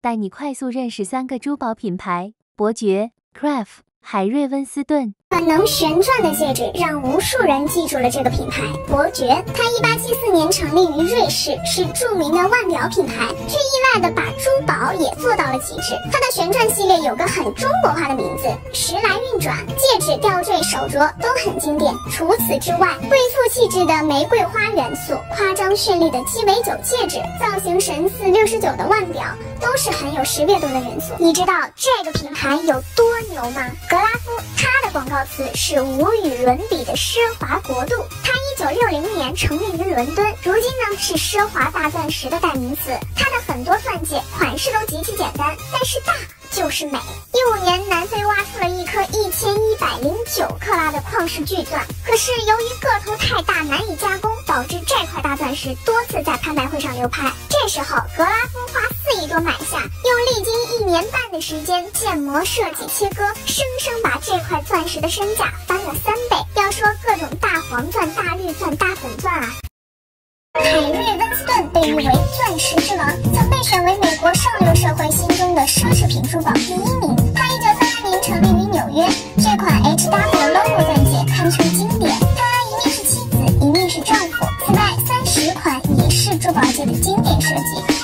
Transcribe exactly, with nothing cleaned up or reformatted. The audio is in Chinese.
带你快速认识三个珠宝品牌：伯爵、C R A F、海瑞温斯顿。 能旋转的戒指让无数人记住了这个品牌伯爵。它一八七四年成立于瑞士，是著名的腕表品牌，却意外的把珠宝也做到了极致。它的旋转系列有个很中国化的名字——时来运转，戒指、吊坠、手镯都很经典。除此之外，贵妇气质的玫瑰花元素、夸张绚丽的鸡尾酒戒指、造型神似六十九的腕表，都是很有识别度的元素。你知道这个品牌有多牛吗？格拉夫，它的广告词是无与伦比的奢华国度。它一九六零年成立于伦敦，如今呢是奢华大钻石的代名词。它的很多钻戒款式都极其简单，但是大就是美。一五年，南非挖出了一颗一千一百零九克拉的矿石巨钻，可是由于个头太大难以加工，导致这块大钻石多次在拍卖会上流拍。这时候，格拉夫花四亿多买下，又历经一年半的时间建模设计切割，生生把这块钻石的身价翻了三倍。要说各种大黄钻、大绿钻、大粉钻啊，海瑞温斯顿被誉为钻石之王，曾被选为美国上流社会心中的奢侈品珠宝第一名。它一九三二年成立于纽约，这款 H W logo 钻戒堪称经典。它一面是妻子，一面是丈夫。此外，三十款也是珠宝界的经典设计。